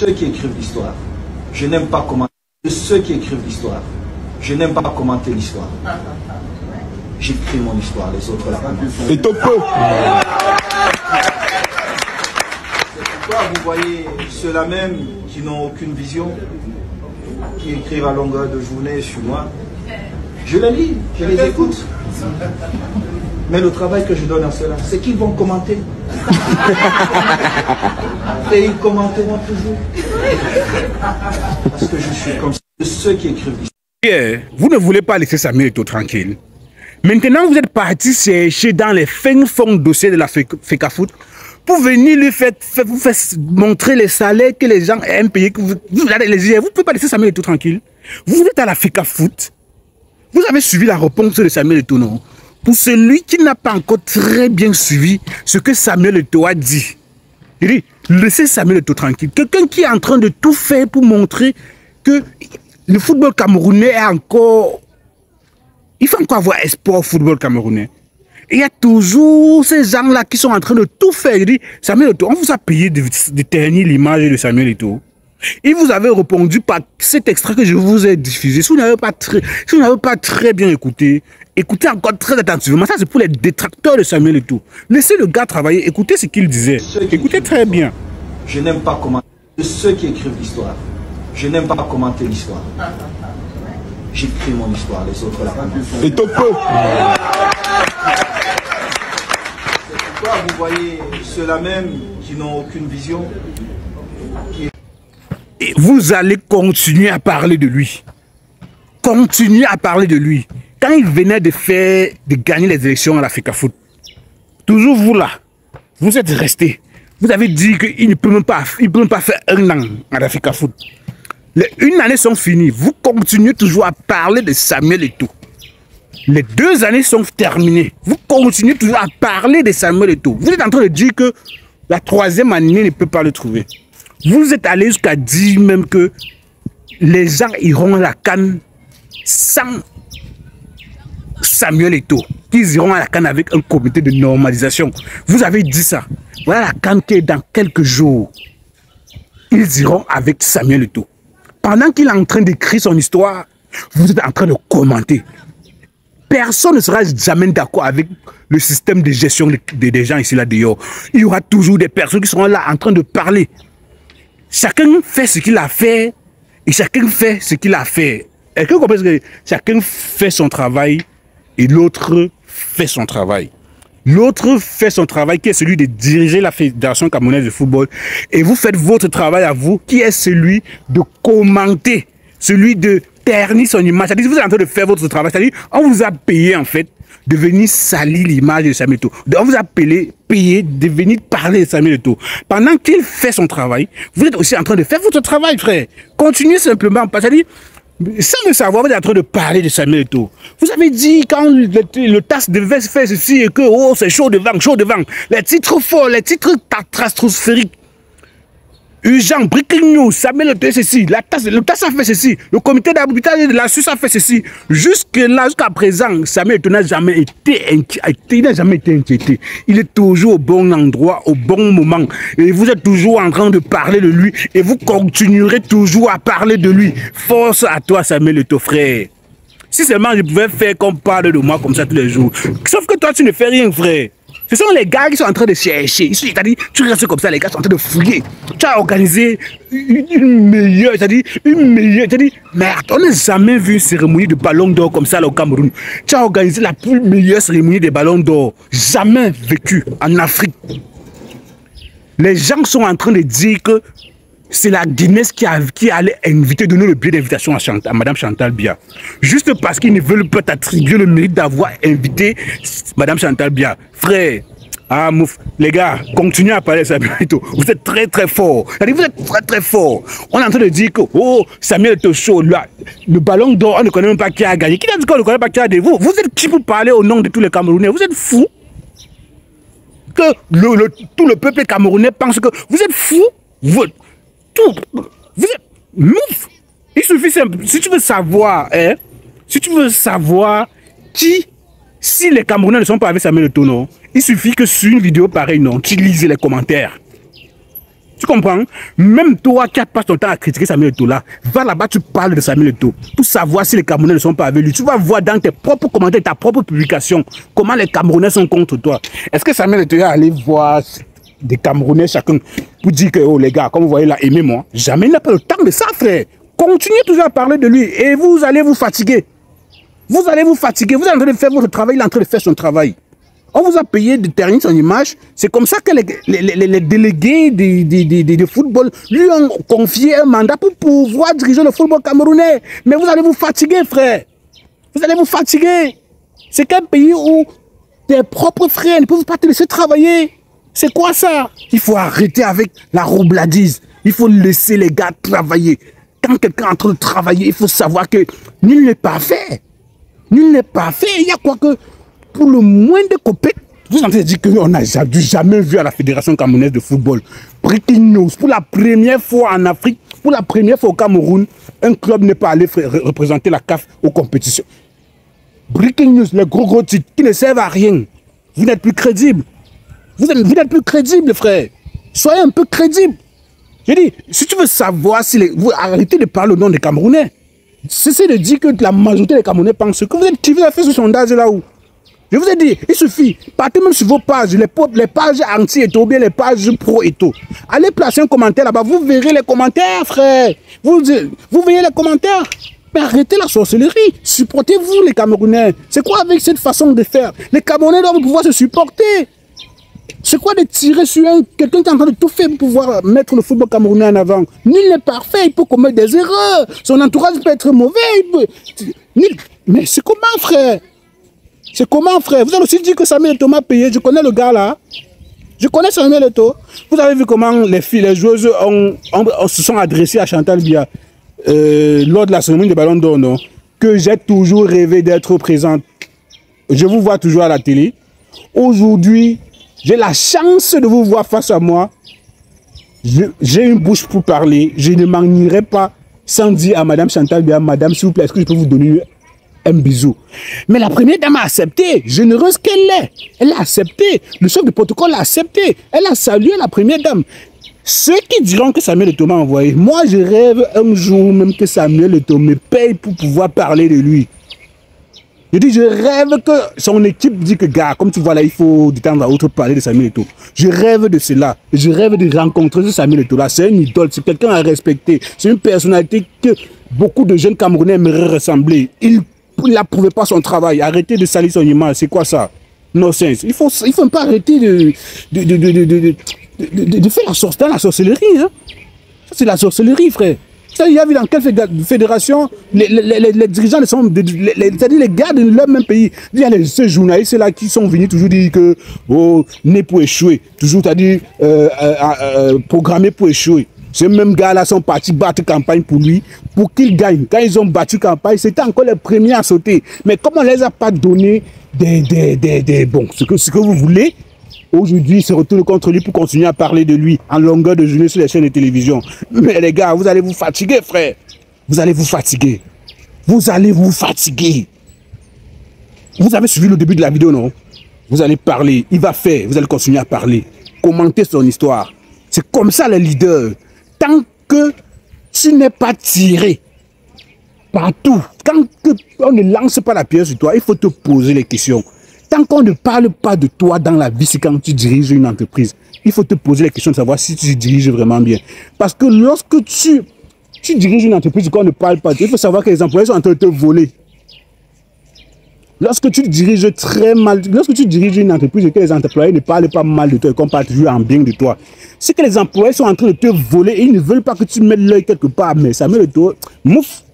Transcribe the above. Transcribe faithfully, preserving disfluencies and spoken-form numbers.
ceux qui écrivent l'histoire. Je n'aime pas commenter. De ceux qui écrivent l'histoire. Je n'aime pas commenter l'histoire. J'écris mon histoire, les autres la commentent. Et topo. C'est pourquoi vous voyez ceux-là même qui n'ont aucune vision, qui écrivent à longueur de journée sur moi. Je les lis, je les écoute. Mais le travail que je donne à ceux-là, c'est qu'ils vont commenter. Et ils commenteront toujours. Parce que je suis comme ceux qui écrivent l'histoire. Vous ne voulez pas laisser Samuel Eto'o tranquille. Maintenant, vous êtes parti chercher dans les fins fonds dossiers de la FECAFOOT pour venir lui faire, faire, vous faire montrer les salaires que les gens aiment payer. Que vous, vous, allez les dire, vous ne pouvez pas laisser Samuel Eto'o tranquille. Vous êtes à la FECAFOOT. Vous avez suivi la réponse de Samuel Eto'o, non? Pour celui qui n'a pas encore très bien suivi ce que Samuel Eto'o a dit, il dit, laissez Samuel Eto'o tranquille. Quelqu'un qui est en train de tout faire pour montrer que le football camerounais est encore... Il faut encore avoir espoir au football camerounais. Et il y a toujours ces gens-là qui sont en train de tout faire. Il dit, Samuel Eto'o, on vous a payé de, de ternir l'image de Samuel Eto'o. Et vous avez répondu par cet extrait que je vous ai diffusé. Si vous n'avez pas très, si vous n'avez pas très bien écouté, écoutez encore très attentivement. Ça, c'est pour les détracteurs de Samuel Eto'o. Laissez le gars travailler. Écoutez ce qu'il disait. Écoutez très bien. Je n'aime pas commenter. De ceux qui écrivent l'histoire. Je n'aime pas commenter l'histoire. J'écris mon histoire, les autres la commentent. Et topo. C'est pourquoi vous voyez ceux-là même qui n'ont aucune vision. Qui... Et vous allez continuer à parler de lui. Continuez à parler de lui. Quand il venait de faire, de gagner les élections à la FECAFOOT, toujours vous là, vous êtes restés. Vous avez dit qu'il ne peut même pas, il peut même pas faire un an à la FECAFOOT. Les une année sont finies. Vous continuez toujours à parler de Samuel Eto'o. Les deux années sont terminées. Vous continuez toujours à parler de Samuel Eto'o. Vous êtes en train de dire que la troisième année ne peut pas le trouver. Vous êtes allé jusqu'à dire même que les gens iront à la CAN sans Samuel Eto'o. Qu'ils iront à la CAN avec un comité de normalisation. Vous avez dit ça. Voilà la CAN qui est dans quelques jours. Ils iront avec Samuel Eto'o. Pendant qu'il est en train d'écrire son histoire, vous êtes en train de commenter. Personne ne sera jamais d'accord avec le système de gestion des gens ici là dehors. Il y aura toujours des personnes qui seront là en train de parler. Chacun fait ce qu'il a fait et chacun fait ce qu'il a fait. Est-ce que vous comprenez que chacun fait son travail et l'autre fait son travail? L'autre fait son travail qui est celui de diriger la Fédération camerounaise de football et vous faites votre travail à vous qui est celui de commenter, celui de ternir son image. C'est-à-dire que vous êtes en train de faire votre travail. C'est-à-dire on vous a payé en fait de venir salir l'image de Samuel Eto'o. On vous a payé, payé de venir parler de Samuel Eto'o. Pendant qu'il fait son travail, vous êtes aussi en train de faire votre travail, frère. Continuez simplement. C'est-à-dire, sans le savoir, vous êtes en train de parler de Samuel Eto'o. Vous avez dit quand le, le T A S devait faire ceci et que oh, c'est chaud devant, chaud devant. Les titres forts, les titres stratosphériques. Urgent, breaking news, Samuel Eto'o ceci, la T A S, le T A S a fait ceci, le comité d'arbitrage de la Suisse a fait ceci. Jusque là, jusqu'à présent, Samuel Eto'o n'a jamais été inquiété, il n'a jamais été inquiété. Il est toujours au bon endroit, au bon moment. Et vous êtes toujours en train de parler de lui et vous continuerez toujours à parler de lui. Force à toi, Samuel Eto'o, frère. Si seulement je pouvais faire qu'on parle de moi comme ça tous les jours. Sauf que toi, tu ne fais rien, frère. Ce sont les gars qui sont en train de chercher. C'est-à-dire, tu restes comme ça, les gars sont en train de fouiller. Tu as organisé une, une meilleure, c'est-à-dire, une meilleure, c'est-à-dire, merde, on n'a jamais vu une cérémonie de ballon d'or comme ça là, au Cameroun. Tu as organisé la plus meilleure cérémonie des ballons d'or jamais vécue en Afrique. Les gens sont en train de dire que c'est la Guinness qui, a, qui allait inviter, donner le billet d'invitation à, à Madame Chantal Biya. Juste parce qu'ils ne veulent pas t'attribuer le mérite d'avoir invité Madame Chantal Biya. Frère, ah, mouf, les gars, continuez à parler de Samuel Eto'o. Vous êtes très très fort. Vous êtes très très fort. On est en train de dire que, oh, Samuel Eto'o chaud, là, le ballon d'or, on ne connaît même pas qui a gagné. Qui a dit qu'on ne connaît pas qui a gagné? Vous, vous êtes qui pour parler au nom de tous les Camerounais? Vous êtes fous? Que le, le, tout le peuple camerounais pense que vous êtes fous? Vous, tout, vous êtes mouf. Il suffit simple. Si tu veux savoir, hein, si tu veux savoir qui, si les Camerounais ne sont pas avec Samuel Eto'o, non, il suffit que sur une vidéo pareille, non, tu lises les commentaires. Tu comprends? Même toi qui passes ton temps à critiquer Samuel Eto'o là, va là-bas, tu parles de Samuel Eto'o pour savoir si les Camerounais ne sont pas avec lui. Tu vas voir dans tes propres commentaires, ta propre publication, comment les Camerounais sont contre toi. Est-ce que Samuel Eto'o est allé voir des Camerounais chacun pour dire que, oh les gars, comme vous voyez là, aimez-moi? Jamais, il n'a pas le temps de ça, frère. Continuez toujours à parler de lui et vous allez vous fatiguer. Vous allez vous fatiguer. Vous êtes en train de faire votre travail, il est en train de faire son travail. On vous a payé de ternir son image. C'est comme ça que les, les, les, les délégués de, de, de, de football lui ont confié un mandat pour pouvoir diriger le football camerounais. Mais vous allez vous fatiguer, frère. Vous allez vous fatiguer. C'est qu'un pays où tes propres frères ne peuvent pas te laisser travailler. C'est quoi ça? Il faut arrêter avec la roubladise. Il faut laisser les gars travailler. Quand quelqu'un est en train de travailler, il faut savoir que nul n'est parfait. Nul n'est parfait. Il y a quoi que... Pour le moins de copains, vous en avez dit qu'on n'a jamais vu à la Fédération camerounaise de football. Breaking news, pour la première fois en Afrique, pour la première fois au Cameroun, un club n'est pas allé représenter la C A F aux compétitions. Breaking news, les gros gros titres qui ne servent à rien. Vous n'êtes plus crédible. Vous n'êtes plus crédible, frère. Soyez un peu crédible. Je dis, si tu veux savoir si les... Vous arrêtez de parler au nom des Camerounais. Cessez de dire que la majorité des Camerounais pensent que vous êtes qui vous avez fait ce sondage là où. Je vous ai dit, il suffit, partez même sur vos pages, les, les pages anti-Eto'o, bien les pages pro-Eto'o. Allez placer un commentaire là-bas, vous verrez les commentaires, frère. Vous, vous verrez les commentaires. Mais arrêtez la sorcellerie. Supportez-vous, les Camerounais. C'est quoi avec cette façon de faire? Les Camerounais doivent pouvoir se supporter. C'est quoi de tirer sur un... Quelqu'un qui est en train de tout faire pour pouvoir mettre le football camerounais en avant? Nul n'est parfait, il peut commettre des erreurs. Son entourage peut être mauvais. Il peut... Nul... Mais c'est comment, frère? C'est comment, frère? Vous avez aussi dit que Samuel Eto'o m'a payé. Je connais le gars là. Je connais Samuel Eto'o. Vous avez vu comment les filles, les joueuses ont, ont, ont, se sont adressées à Chantal Biya euh, lors de la cérémonie de Ballon d'Or, non? Que j'ai toujours rêvé d'être présente. Je vous vois toujours à la télé. Aujourd'hui, j'ai la chance de vous voir face à moi. J'ai une bouche pour parler. Je ne m'en irai pas sans dire à Madame Chantal Biya, Madame, s'il vous plaît, est-ce que je peux vous donner un bisou? Mais la première dame a accepté, généreuse qu'elle est. Elle a accepté. Le chef de protocole a accepté. Elle a salué la première dame. Ceux qui diront que Samuel Eto'o m'a envoyé, moi je rêve un jour même que Samuel Eto'o me paye pour pouvoir parler de lui. Je dis, je rêve que son équipe dit que, gars, comme tu vois là, il faut de temps à autre parler de Samuel Eto'o. Je rêve de cela. Je rêve de rencontrer ce Samuel Eto'o là. C'est une idole, c'est quelqu'un à respecter. C'est une personnalité que beaucoup de jeunes Camerounais aimeraient ressembler. Il Il n'approuvait pas son travail. Arrêtez de salir son image. C'est quoi ça? No sense. Il faut, il faut pas arrêter de, de, de, de, de, de, de, de, de faire la, sorc la sorcellerie. Hein? Ça, c'est la sorcellerie, frère. Ça, il y a vu dans quelle fédération les, les, les, les dirigeants sont, c'est-à-dire les gars de leur même pays. Il y a les, ces journalistes-là qui sont venus toujours dire que, oh, né pour échouer. Toujours, c'est-à-dire, euh, euh, euh, programmé pour échouer. Ces mêmes gars-là sont partis battre campagne pour lui, pour qu'il gagne. Quand ils ont battu campagne, c'était encore les premiers à sauter. Mais comme on ne les a pas donné des, des, des, des bon, ce que, ce que vous voulez, aujourd'hui, ils se retournent contre lui pour continuer à parler de lui en longueur de journée sur les chaînes de télévision. Mais les gars, vous allez vous fatiguer, frère. Vous allez vous fatiguer. Vous allez vous fatiguer. Vous avez suivi le début de la vidéo, non? Vous allez parler, il va faire, vous allez continuer à parler. Commenter son histoire. C'est comme ça les leaders. Tant que tu n'es pas tiré partout, quand on ne lance pas la pierre sur toi, il faut te poser les questions. Tant qu'on ne parle pas de toi dans la vie, c'est quand tu diriges une entreprise. Il faut te poser les questions de savoir si tu diriges vraiment bien. Parce que lorsque tu, tu diriges une entreprise et qu'on ne parle pas de toi, il faut savoir que les employés sont en train de te voler. Lorsque tu diriges très mal, lorsque tu diriges une entreprise et que les employés ne parlent pas mal de toi et qu'on parle toujours en bien de toi, c'est que les employés sont en train de te voler et ils ne veulent pas que tu mettes l'œil quelque part. Mais Samuel Eto'o, mouf,